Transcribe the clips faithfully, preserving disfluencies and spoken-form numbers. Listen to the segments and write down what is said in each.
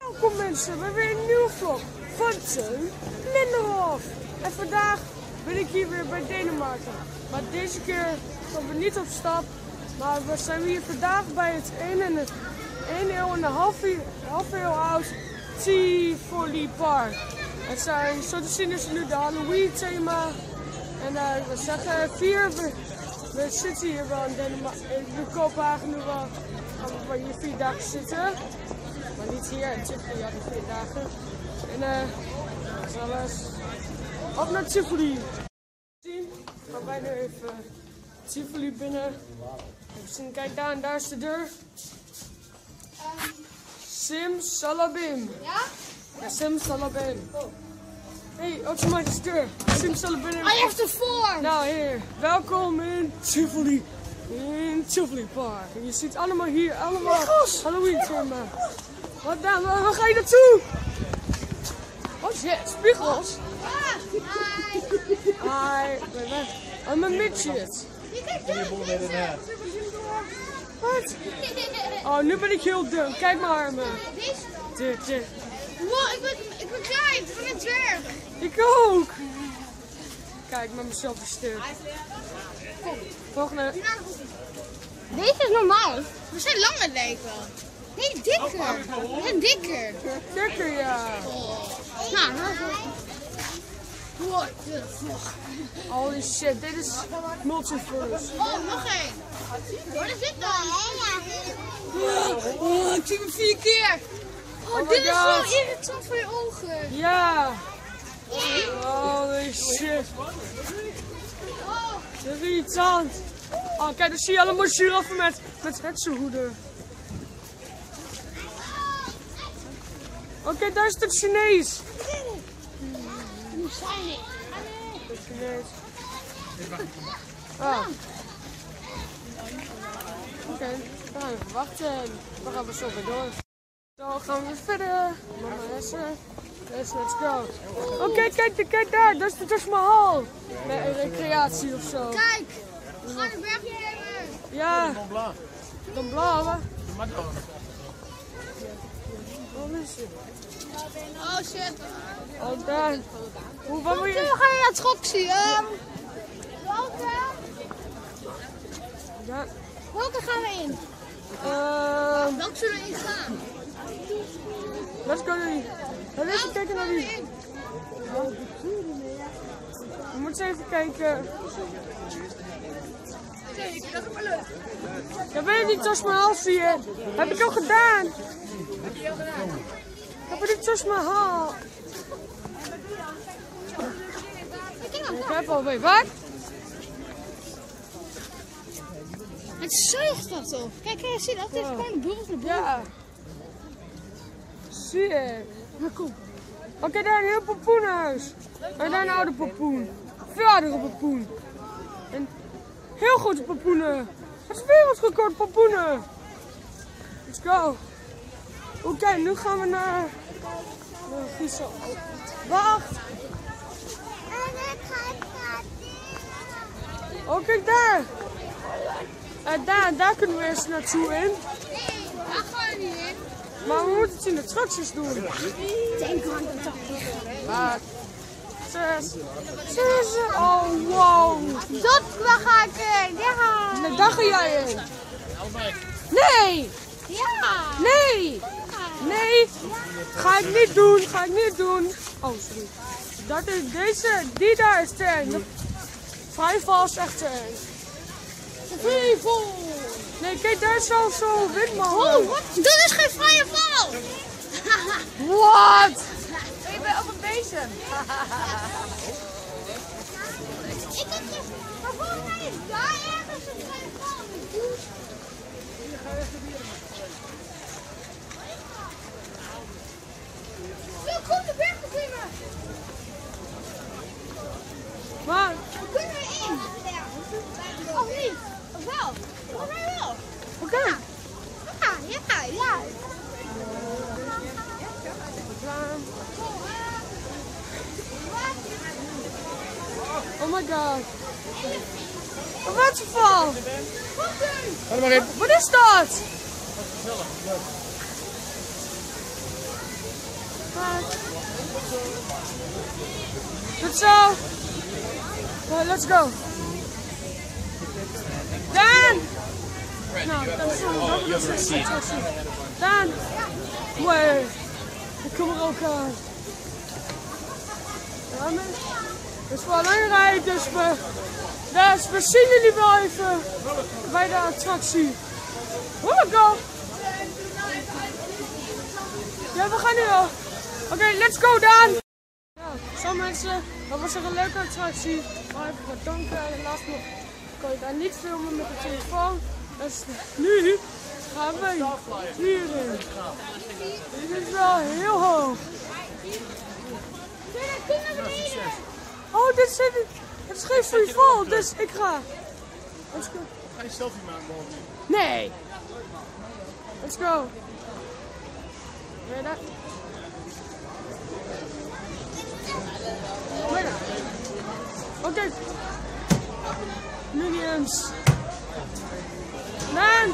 Welkom mensen bij weer een nieuwe vlog van Teun Lindenhof. En vandaag ben ik hier weer bij Denemarken. Maar deze keer gaan we niet op stap. Maar we zijn hier vandaag bij het één en eeuw en een half, half eeuw oud Tivoli Park. Het zijn, zo te zien is het nu de Halloween thema. En uh, we zeggen vier, we, we zitten hier wel in Denemarken, in Kopenhagen nu wel. Gaan we hier vier dagen zitten. Maar niet hier, in Tivoli hadden we vier dagen. En eh, dat is alles. Op naar Tivoli. Zien, gaan wij nu even Tivoli binnen. Even zien, kijk daar en daar is de deur. Sim Salabim. Ja? Ja, Sim Salabim. Hey, ook zo maar de deur. Sim Salabim. Hij heeft ervoor. Nou hier, welkom in Tivoli. In Tivoli Park. En je ziet allemaal hier, allemaal Spiegels. Halloween thema. Wat dan? Waar, waar ga je naartoe? Oh shit, spiegels. Hi, ik ben weg. I'm a midget. Wat? Oh, nu ben ik heel dun. Kijk mijn armen. Dit, dit. Wow, ik ben, ik ben klein. Ik ben een dwerg. Ik ook. Kijk, met mezelf verstuurd. Volgende. Deze is normaal. We zijn langer lijken. Nee, dikker. We zijn dikker. Dikker, ja. Nou, what the fuck. Holy shit, dit is multiverse. Oh, nog één. Wat is dit dan? Oh, ik zie hem vier keer. Oh, Oh my dit is God. zo irritant voor je ogen. Ja. Holy shit. Dat is irritant. Oh, kijk, dan zie je allemaal giraffen met, met heksenhoeden. Oké, okay, daar is de Chinees. Hoe zijn die? De Chinees. Ah. Oké, okay, we gaan even wachten. Dan gaan we zo weer door. Zo gaan we verder. Mama is er. Let's, let's go. Oké, okay, kijk, kijk daar. Dat is de Taj Mahal. Met een recreatie of zo. Kijk, we gaan een bergje hebben. Ja. Dan blauwe. Wat is het? Oh shit. Oh, daar. Hoe, wat wil We je? gaan naar het schoksie. Um, welke? Ja. Welke gaan we in? Ehm, Welke zullen we in gaan? let's go naar die. Laten we even kijken naar die. We moeten even kijken. Zeker, dat is maar leuk. Ja, weet je die Taj Mahal zie je? Heb ik al gedaan. Heb je al gedaan? Heb je die Taj Mahal? Ik heb alweer wat? Het zuigt dat op. Kijk, kijk, zie je dat? Het is Wow. gewoon de bubbels naar boven. Ja. Zie je? Maar kom. Oké, okay, daar een heel popoenhuis. En daar een oude popoen. Veel oudere popoen. En heel grote popoenen. Het is wereldrecord popoenen. Let's go. Oké, okay, nu gaan we naar... naar Giesel. Wacht. Oh, kijk daar. Uh, daar. Daar kunnen we eerst naartoe in. Nee, daar gaan we niet in. Maar we moeten het in de attracties doen. Denk aan de dag. Vijf, zes, zeven. Oh, wow. Dat waar ga ik in. Ja. Nee, daar ga jij in. Nee, Ja. nee, nee. Ga ik niet doen, ga ik niet doen. Oh, sorry. Dat is deze, die daar is te eng. Vrijval is echt te eng. Vrijval. Nee, kijk, daar is zo, zo windmolen. Oh, wat? Dat is geen vrije val. Wat? Ik ben op een bezem. Ik heb dus, maar volgens mij is daar ergens een vrije val. Wil kom de berg beklimmen. Maar, We kunnen erin. Of niet? Of wel? Volgens mij wel. oké. Okay. Ja, ja, ja. Oh my god. Een waterval. Wat is dat? Goed zo. Uh, let's go. Daan! Nou, dat is wel een attractie. Daan! Mooi. Ik kom er ook aan. Ja, het is wel belangrijk, dus we, dus we zien jullie wel even bij de attractie. Oh, go! Ja, we gaan nu al. Oké, okay, let's go Daan! Ja, zo mensen, dat was een leuke attractie. Maar even wat donker, helaas nog kan je daar niet filmen met de telefoon. Dus nu gaan we hierin. Dit is wel heel hoog. Oh, dit is, dit is geen free fall, dus ik ga. Let's go. Ga je selfie maken boven? Nee. Let's go. Wil je dat? Oké. Okay. Minions. Man.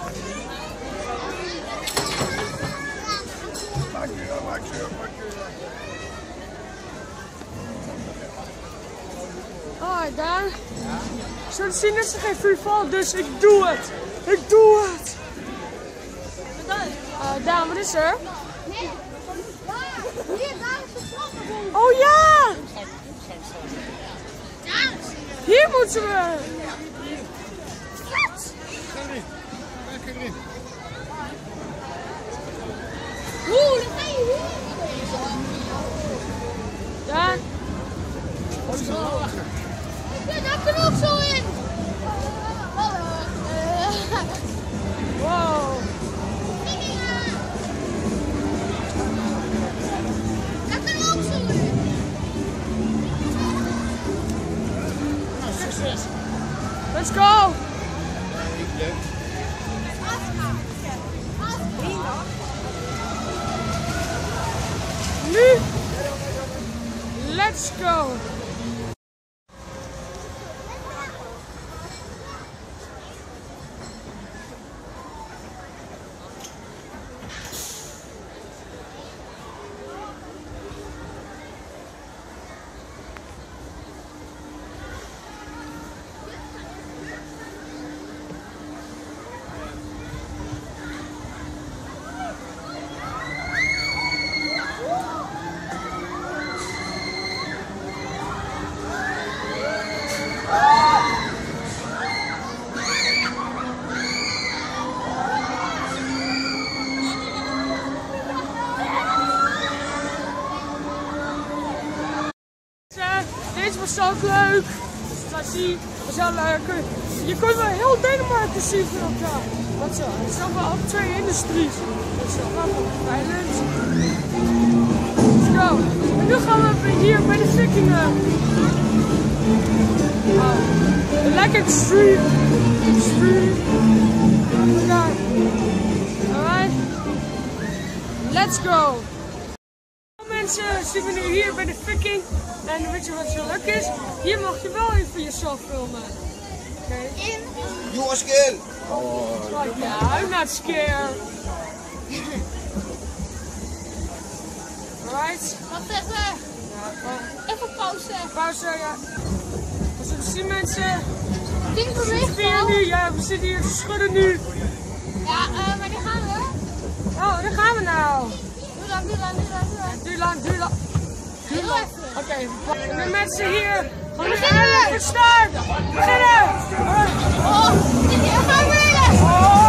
Maak je, maak je, maak je. Alright, Daan. Zullen zien dat ze geen free fall, dus ik doe het. Ik doe het. Uh, Daan, wat is er? Nee. Hier, daar is de slagboom. Oh ja! Daar. Hier moeten we. Wat? Ga erin. Ga erin. Oeh, dan ga je hier. Daan. Oh, die zal lachen. Ja, daar kan ook zo in. Wow. Daar kan ook zo in. Nou, succes. Let's go. Leuk. Nu. Let's go. Deze was ook leuk. Attractie was heel leuk. Je kunt wel heel Denemarken zien van elkaar. Wat zo? Het is ook wel op twee industries. Dat is wel grappig. Thailand. Let's go. En nu gaan we hier bij de Vikingen. Oh. Lekker extreme. Extreme. Daar. Alright. Let's go. Mensen zien we nu hier bij de Viking. En weet je wat zo leuk is? Hier mag je wel even jezelf filmen. Oké. Okay. You are scared. Oh, yeah, I'm not scared. Alright. Wacht even. Ja, Even pauze. pauze, ja. Zoals we zien mensen. Ding We beweegt zitten hier wel. nu, ja, we zitten hier te schudden nu. Ja, uh, maar die gaan we. Oh, daar gaan we nou. Doe dan, doe dan, doe dan, doe dan. Duur lang, duur lang. Heel even. Oké, okay. De mensen hier. Gewoon beginnen. Voor start. Beginnen. Oh, dit is even weer. Oh!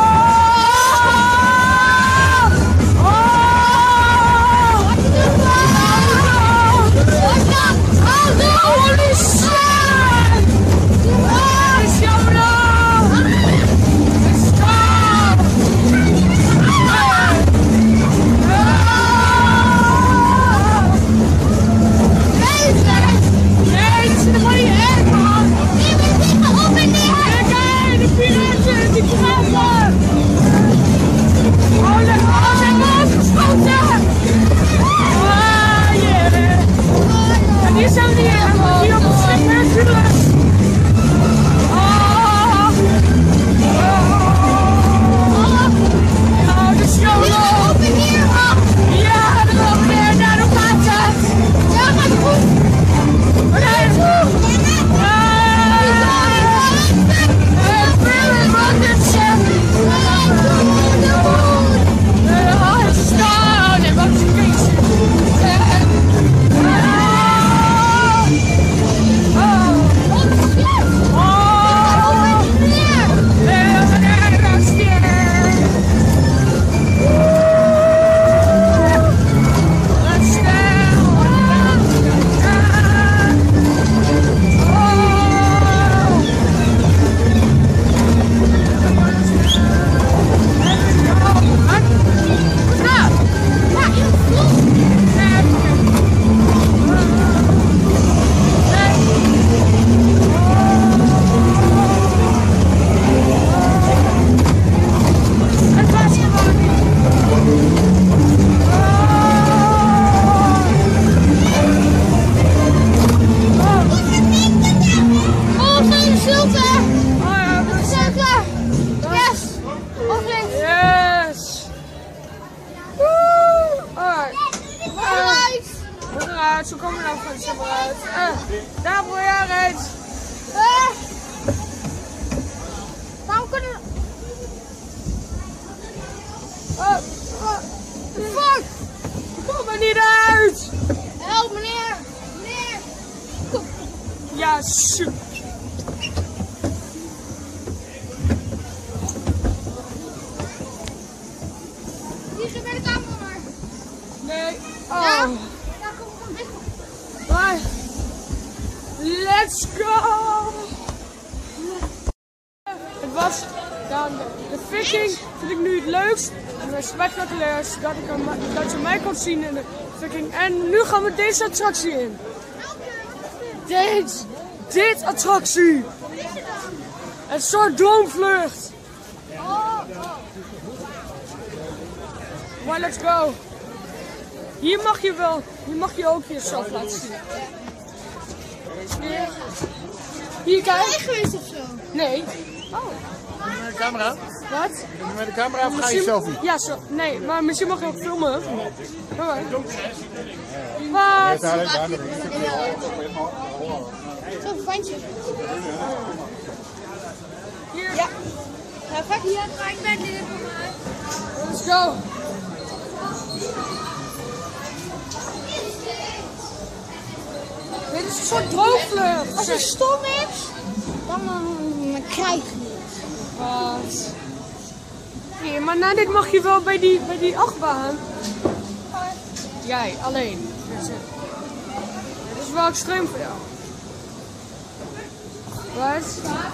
Oh! Wat je doet, man. Wat dan? Oh, no. Holy shit! Oh, is jammer! Stop! Deze. Nee, dit zit er gewoon niet in, man! Nee, we vliegen op en neer. Of links. Yes! Woe! Alright. Vooruit. Vooruit, zo komen we nou van zeg maar uit. Uh, daar voor jij rijdt. Uh. Waarom kunnen we... Oh, oh, Fuck! kom er niet uit! Help meneer! Meneer! Kom. Ja, super. Hier zit bij de kamer. Nee. Ja? Oh. Ja, kom, kom, dit. Bye. Let's go! Het was dan de viking, vind ik nu het leukst en het spectaculairst dat, ik hem, dat je mij kon zien in de viking. En nu gaan we deze attractie in. Dit, dit attractie. Een soort droomvlucht. Maar let's go. Hier mag je wel, hier mag je ook jezelf laten zien. Hier, hier kijk. Ben je geweest of zo? Nee. Oh. Met de camera? Wat? Met de camera of ga je selfie? Ja, zo. Nee, maar misschien mag je ook filmen. Hoi. Ja, Wat? daar, daar nog niet. Zo'n vandje. Hier. Ja. Ja, fuck hier. Maar ik ben dit voor mij. Let's go. Dit is een soort droomvlucht. Als je stom is, dan, dan krijg je het. Wat? Nee, maar na dit mag je wel bij die, bij die achtbaan. Jij, alleen. Dit is wel extreem voor jou. Right?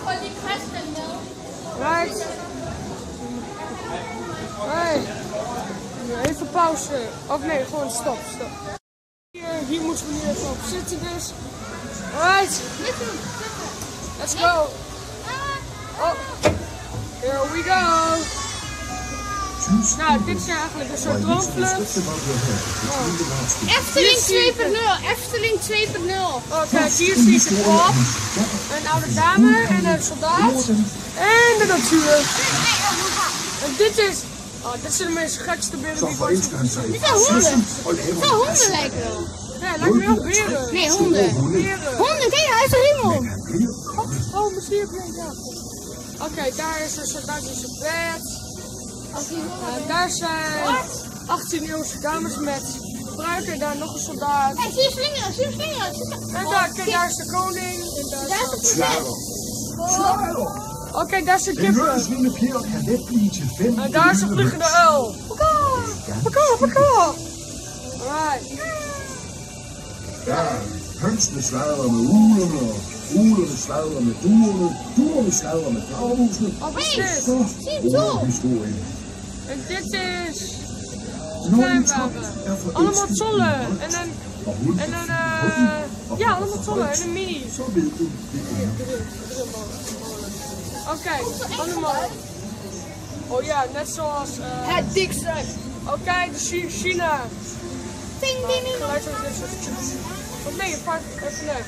Right? Hey. Even pauze. Of nee, gewoon stop, stop. Hier, hier moeten we nu even op zitten dus. Right? Let's go. Oh, here we go. Nou, dit is eigenlijk een soort droomvlucht. Oh. Efteling twee punt nul. Efteling twee punt nul. Oh, kijk, hier zie je de pop, een oude dame en een soldaat. En de natuur. En dit is... Oh, dit zijn de meest gekste beelden die ik ooit heb gezien. Dit zijn honden. Dit zijn honden lijken wel. Nee, lijkt me wel beren. Nee, honden. Beren. Honden, kijk, hij is een riemel. Oh, oh, misschien heb je een ja. Oké, okay, daar is een soldaat in zijn bed. Uh, daar zijn achttien eeuwse dames met pruiken en daar nog een soldaat. Kijk, zie je slingeren, zie je slingeren. En daar, kijk, daar is de koning. En daar Daar is is de Oké, okay, daar is de kippen. En daar is een vliegende uil. Pakka, pakka. Alright. Ja, hønsene sladrer med ulerne, ulerne sladrer med duerne, duerne sladrer met travhusene. Wat is dit? Så over historien. En dit is... Når en top Kleinwagen. er Allemaal forelsket i tollen. en En een... og hun En een... er Uh, ja, allemaal tollen. En een mini. så ved du, det er Oké, okay, allemaal. Oh ja, net zoals... Uh, Het dikste. Oké, okay, de Chi- China. Ding, ding, ding. Geluid zoals dit soort... Of nee, pak even weg.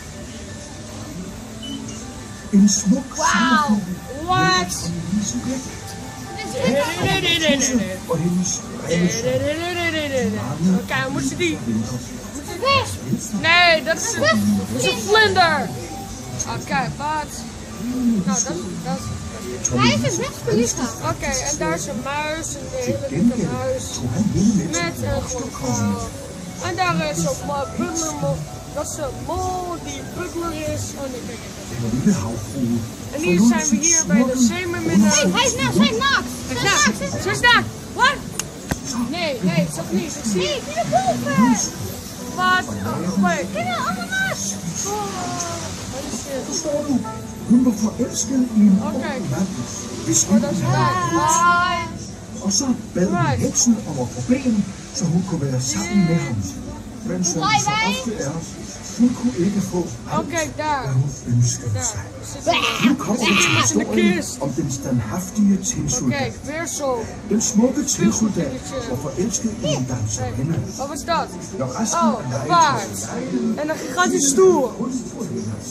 en smuk Wauw. What? van Lise Bæk Nee, nee, nee, nee, nee. og hendes Nee, revs nee, nee, nee, nee, nee, nee. Oké, okay, we moeten die. Wesp. Nee, dat is een, dat is een vlinder. Oké, okay, wat? Nou, dat, dat, dat Hij is een wespenlichaam. Oké, okay, en daar is een muis, een hele Til dikke gengæld muis. tog han hende med Met til een blomsterkongen. vrouw. En daar is ook maar butler, dat is een mol die butler is. Oh nee, kijk, kijk. Den lille havfrue En hier zijn we hier bij de zeemerminnaar. Hey, hij is naakt, hij is naakt. Hij is naakt. Naakt, ze is naakt. Wat? Nee, nee, dat niet. Ik zie Nee, zie de boven. wat. Oh, wait. Kijk nou, allemaal naakt. Så står du, hun var forelsket i en ung Okay. mand, hvis Oh, liv dat is han waar. Og så bad hun Right. heksen om at få ben, så hun kunne være sammen med ham. Men som Nej, det så nej. ofte er, hun kunne ikke få alt, Oké, daar. hvad hun ønskede Daar. sig. Zit er. Nu kommer vi til historien kist. om den standhaftige Oké, tinsoldat. weer zo. Den smukke tinsoldat var forelsket i en danserinde. Wat was dat? Når resten Oh, af een legetøjet paard. En een gigantische stoel. kun på hendes,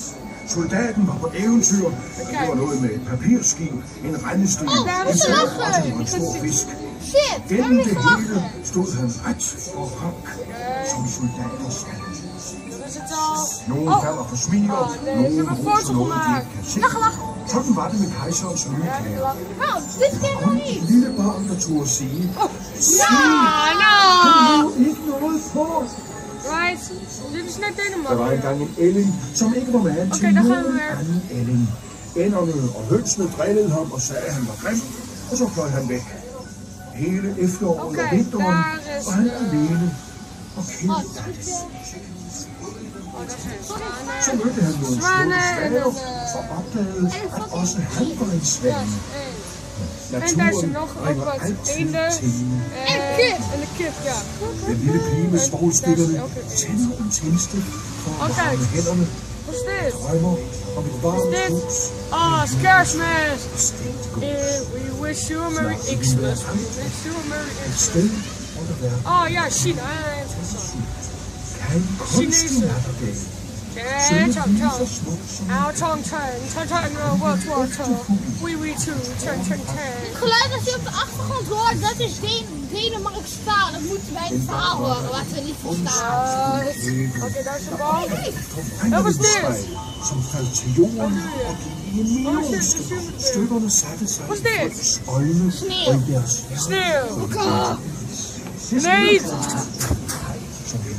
Soldaten var på eventyr. Det var noget med et papirskib, en rendesten, en stor rotte og en stor fisk. Shit, Gennem det hele stod han ret og rank, som soldater skal. Nogen falder for smiler, nogen roser noget, de ikke kan se. Sådan var det med kejserens nye klæder. Nou, dit Der keer kom nog et niet. lille barn, der turde sige, Ja, nou! ikke noget på. Right, dit is net Der var Denemarken. engang en ælling, som ikke var mand til Okay, der gaan we nogen weer. anden ælling. Ænderne og hønsene drillede ham og sagde, at han var grim, og så fløj han væk. Hele efteråret og Okay, vinteren daar is var han de- alene og kæmpe. Oh, dit is, Oh, dat zijn zwanen. Så mødte han nogle Zwanen små en svaner een... og opdagede, at også han var en Ja, svane. één. En daar zijn nog ook bringer wat altid eenden. til hende. En kip. En de kip, ja. Den lille pige med svovlstikkerne Okay. tænder en tændstik for at Okay. varme hænderne, Wat is dit? drømmer om et varmt Dit? hus Oh, it's Kerstmis. og stegt Eh, gods. we wish you a Merry Xmas. We wish you a Merry Et Xmas. sted, hvor der være Oh ja, China. Ah, interessant. kan kunstig Chinese. natterdag. Ja, Sønne tong lyser tong. smukt som Au tong tong. Tong tong. World War Two. Wee wee two. Tong tong tong. het geluid dat je op de achtergrond hoort, dat is Den Denemarks taal. Dat moeten wij in het verhaal horen, wat we niet verstaan. Uh, Oké, daar is de bal. Hvad was det? som faldt til jorden og gik i en Oh million shit, stykker. det er Stykkerne satte sig Wat is i dit? folks øjne Sneeuw. og i deres hjerter. Sneeuw. Det er Nee. sådan som en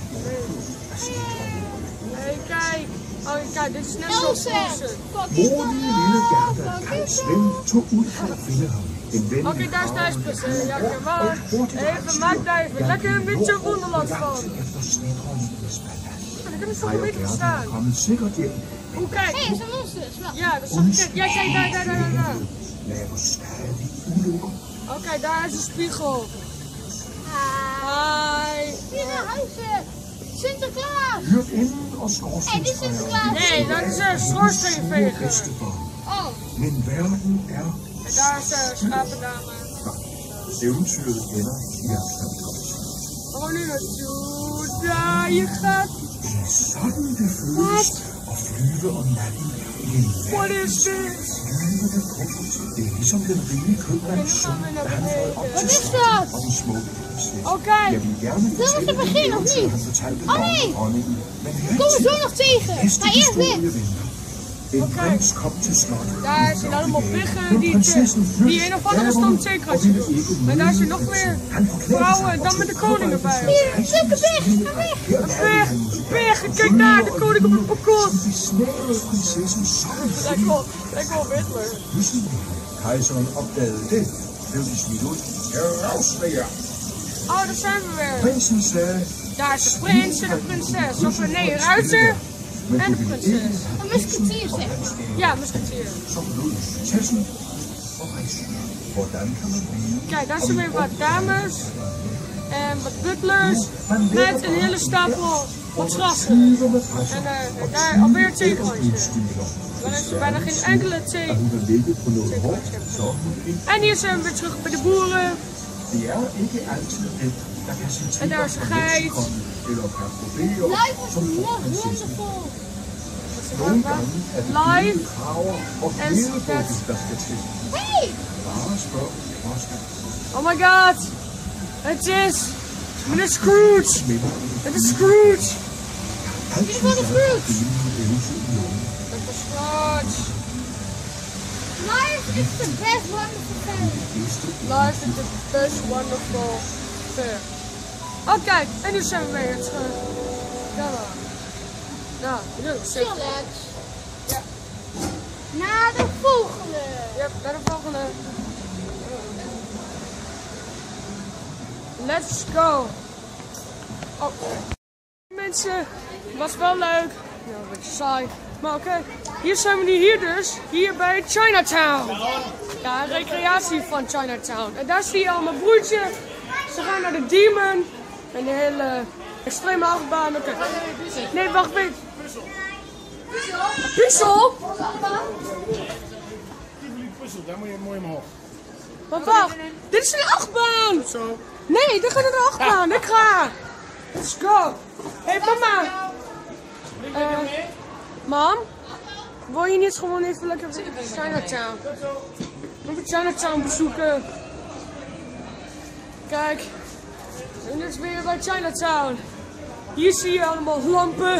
Hey, kijk. Oh, kijk, dit is net zoals Elsa! Olsen. modige lille Gerda kan Svend tog ud for at finde ham. En ven Oké, daar is de ijspizza. Ja, maar even, maak daar even lekker een beetje wonderland van. efter snedronningens palads. Dan kan het zo Hej een og beetje Gerda staan. er kommet sikkert hjem. Hoe kijk. Hé, hey, zo'n monster. Snap. Ja, dat is zo gekend. Ja, kijk, daar, daar, daar, daar. daar. Laver stadig ulykker. Oké, daar is een spiegel. Ah, Hi. hier naar huizen. Sinterklaas. Hyrdinden og Hey, dit is Sinterklaas. Nee, dat is een schoorsteenveger. bedstebarn. Oh, Men verden er En daar is de schapendame. eventyret ender i afstandskomst. We gaan nu naartoe. Daar je gaat. Det er sådan det føles at flyve om natten i en What verden. is this? Flyvende rundt. Det er ligesom den rige købmands søn, da han fløj op Wat til is slottet dat? og den smukke prinsesse. Oké. Jeg vil gerne Zullen we fortælle te den beginnen, of eventyr, niet? han fortalte Oh, om nee. dronningen. Men we komen zo nog tegen. næste Maar eerst historie dit. venter. En prins kom til slottet. Daar zijn allemaal biggen die, prinsessen te, die een of andere stand zekerheidje doen. En daar zijn nog meer vrouwen en dan met de koning erbij. Hier, zulke big. Ga weg. Een berg, een berg, kijk daar, de koning op het balkon. Som besnærede prinsessen sådan Lijkt wel, lijkt wel Hitler. pludselig. Kejseren opdagede det, blev de smidt ud. Heraus med jer! Oh, daar zijn we weer. Prinsen sagde, Daar is de prins en de prinses. Of nee, een ruiter men en du de ville prinses. ikke Een musketier zeg maar. Ja, musketier. så forlod prinsessen og rejste. Hvordan kan man blive? Kijk, daar zijn weer wat dames en wat butlers met een hele stapel matrassen. Tyve madrasser En uh, daar alweer een tegenhandje. udstiler. Dan is er bijna geen enkele thee. Hun har ligget på noget hårdt, så er hun ikke. En hier zijn we weer terug bij de boeren. Det er ikke altid let, der kan se til En daar is een geit. eller kan probere, Life is som får more prinsessen. wonderful. Nogle gange er det Live lille kraver og and hele that's- bukken, der skal til. Hey, Bare spørg Oscar. Oh my god. Het is meneer Scrooge. Het is Scrooge. Altid var det er Scrooge. det lille eventyr i nogen. Het is Scrooge. life is the best wonderful thing. Bedste Life is the best wonderful fair. Oh kijk, en nu zijn we weer terug. Ja maar. Nou, nu zeker. Chillax. Ja. Naar de volgende. Ja, naar de volgende. Let's go. Oh. Mensen, was wel leuk. Ja, een beetje saai. Maar oké, hier zijn we nu hier dus. Hier bij Chinatown. Ja, een recreatie van Chinatown. En daar zie je al mijn broertje. Ze gaan naar de Demon. En de hele extreme achtbaan. Oké. Nee, wacht, weet. Pixel? Daar moet je mooi omhoog. Maar wacht, dit is een achtbaan! Zo. Nee, dit gaat naar de achtbaan, ik ga! Let's go! Hé hey, mama! Uh, mam? Wil je niet gewoon even lekker Chinatown? Even Chinatown bezoeken. Kijk, en dit is weer bij Chinatown. Hier zie je allemaal lampen.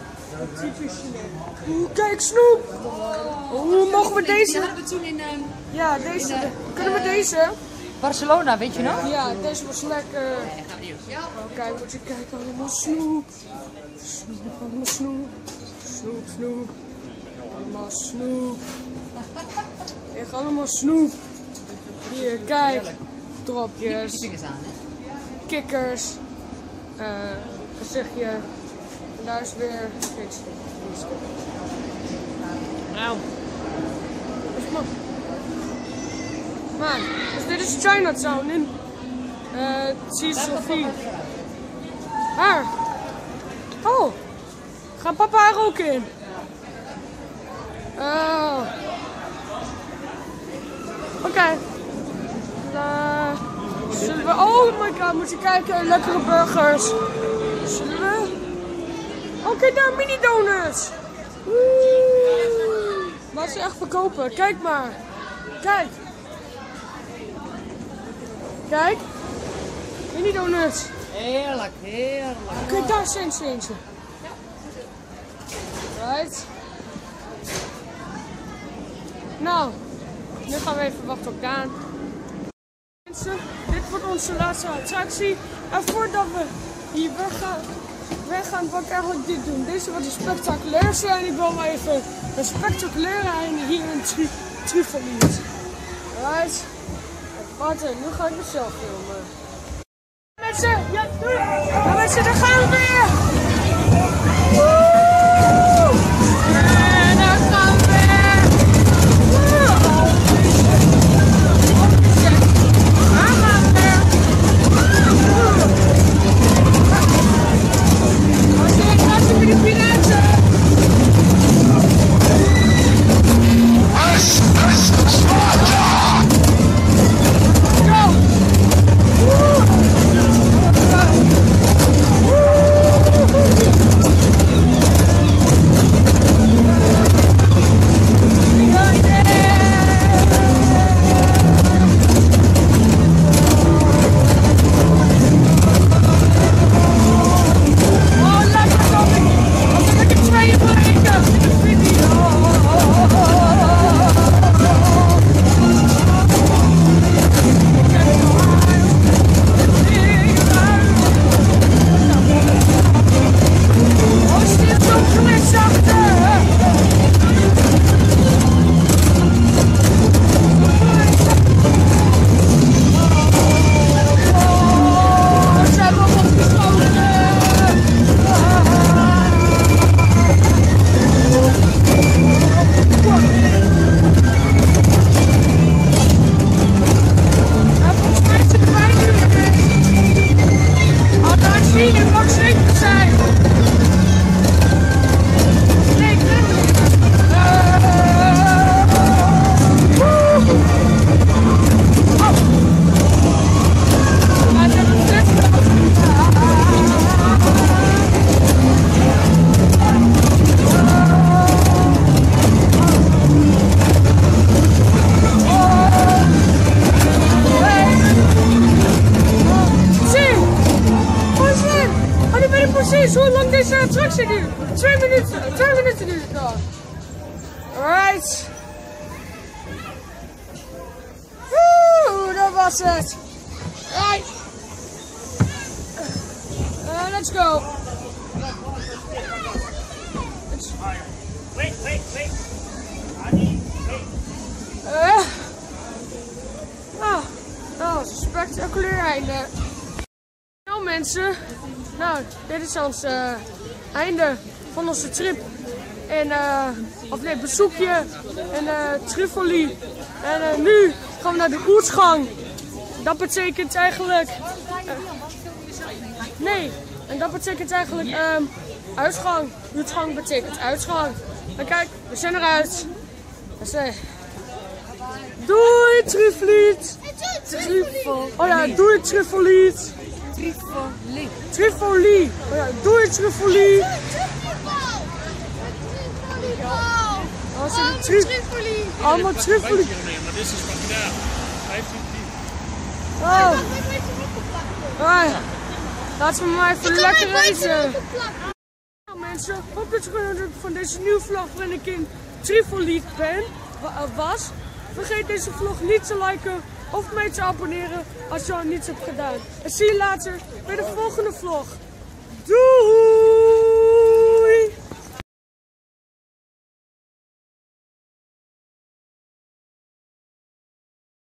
Oeh, kijk, snoep. Oeh, mogen we deze? Ja, deze. Kunnen we deze? Barcelona, weet je nog? Ja, deze was lekker. Oh, kijk, moet je kijken, allemaal snoep. Snoep, allemaal snoep. Snoep, snoep. Allemaal snoep. Echt allemaal snoep. Hier, kijk. Dropjes. Kikkers. Uh, gezichtje. En daar is weer iets. Nou. Maar, dus dit is Chinatown in uh, Tshisofi. Haar. Oh. Gaat papa haar ook in? Oh. Oké. Okay. Uh, zullen we... Oh my god, moet je kijken. Lekkere burgers. Zullen we... Oké, okay, daar, mini donuts. Woe. Laat ze echt verkopen. Kijk maar. Kijk. Kijk. Mini donuts. Heerlijk, heerlijk. Oké, okay, daar zijn ze eentje. Right. Nou, nu gaan we even wachten op Daan. Mensen, dit wordt onze laatste attractie. En voordat we hier weggaan, weggaan wil ik eigenlijk dit doen. Deze wordt een spectaculair zijn. Ik wil maar even een spectaculaire einde hier in tri Trifoliet. Right. Wacht, nu ga ik mezelf filmen. Mensen, ja, doei! Ja, mensen, daar gaan we weer! Woe! En daar gaan we weer! Woe! Daar gaan we weer! Als je gaat ze weer de Firenze! Go! Precies hoe lang deze attractie duurt. Twee minuten. Twee minuten duurt het nog. Alright. Woe, dat was het. Right. Uh, let's go. Let's... Wait, wait, wait. Honey, wait. Uh. Ah, dat was een spectaculair einde. Nou mensen, nou dit is ons uh, einde van onze trip en uh, of nee bezoekje in uh, Trifoli en uh, nu gaan we naar de uitgang. Dat betekent eigenlijk uh, nee en dat betekent eigenlijk um, uitgang. Uitgang betekent uitgang. En kijk, we zijn eruit. Doei Trifoliet. Oh ja, doei Trifoliet. Trifoli. Trifoli. Oh ja, doei Trifoli. Was in Oh, de Trif- Tripoli. Allemaal Tripoli. Maar dit is van vandaag. vijftien Oh, Ik heb een beetje opgeplakt. ah, ja. Laten we maar even lekker Ik heb een beetje eten. opgeplakt. Nou mensen, hoop dat je genoten van deze nieuwe vlog waarin ik in Tripoli ben, was. Vergeet deze vlog niet te liken of mee te abonneren als je al niets hebt gedaan. En zie je later bij de volgende vlog. Doei!